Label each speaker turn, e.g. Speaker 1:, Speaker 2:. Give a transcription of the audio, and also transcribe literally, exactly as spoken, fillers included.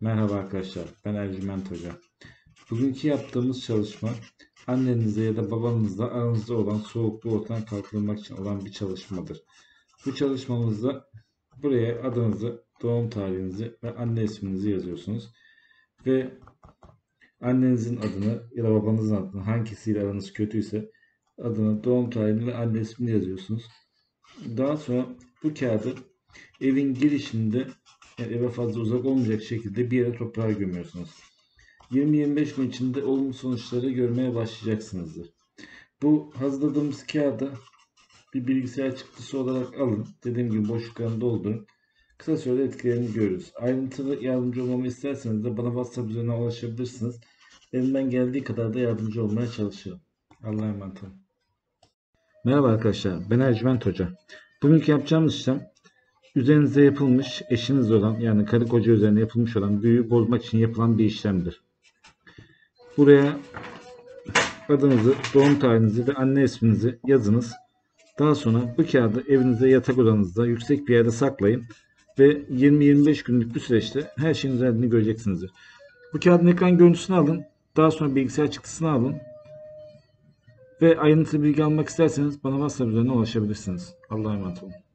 Speaker 1: Merhaba arkadaşlar, ben Ercüment Hoca. Bugünkü yaptığımız çalışma, annenizle ya da babanızla aranızda olan soğukluğu ortadan kaldırmak için olan bir çalışmadır. Bu çalışmamızda buraya adınızı, doğum tarihinizi ve anne isminizi yazıyorsunuz. Ve annenizin adını ya da babanızın adını, hangisiyle aranız kötüyse adını, doğum tarihini ve anne ismini yazıyorsunuz. Daha sonra bu kağıdı evin girişinde, yani eve fazla uzak olmayacak şekilde bir yere toprağa gömüyorsunuz. yirmi yirmi beş gün içinde olumlu sonuçları görmeye başlayacaksınızdır. Bu hazırladığımız kağıdı bir bilgisayar çıktısı olarak alın. Dediğim gibi boşluklarını doldurun. Kısa sürede etkilerini görürüz. Ayrıntılı yardımcı olmamı isterseniz de bana WhatsApp üzerinden ulaşabilirsiniz. Elimden geldiği kadar da yardımcı olmaya çalışırım. Allah'a emanet olun. Merhaba arkadaşlar, ben Ercüment Hoca. Bugünkü yapacağımız işlem, üzerinize yapılmış, eşinizle olan, yani karı koca üzerine yapılmış olan büyüyü bozmak için yapılan bir işlemdir. Buraya adınızı, doğum tarihinizi ve anne isminizi yazınız. Daha sonra bu kağıdı evinizde, yatak odanızda yüksek bir yerde saklayın ve yirmi yirmi beş günlük bir süreçte her şeyin üzerinde göreceksinizdir. Bu kağıdın ekran görüntüsünü alın. Daha sonra bilgisayar çıktısını alın. Ve ayrıntılı bilgi almak isterseniz bana WhatsApp üzerinden ulaşabilirsiniz. Allah'a emanet olun.